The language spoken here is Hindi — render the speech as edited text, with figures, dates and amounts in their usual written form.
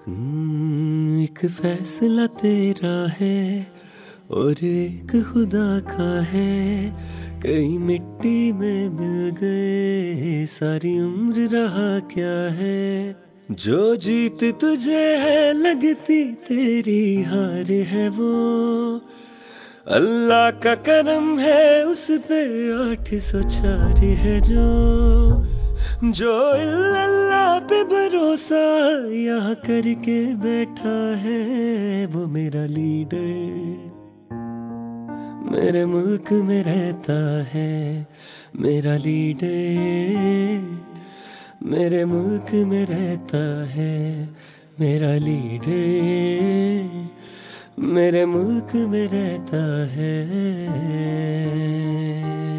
एक फैसला तेरा है और एक खुदा का है। कहीं मिट्टी में मिल गए, सारी उम्र रहा क्या है। जो जीत तुझे है लगती, तेरी हार है वो। अल्लाह का करम है उस पे 804 है जो अल्लाह पे भरोसा यहाँ करके बैठा है, वो मेरा लीडर मेरे मुल्क में रहता है। मेरा लीडर मेरे मुल्क में रहता है। मेरा लीडर मेरे मुल्क में रहता है।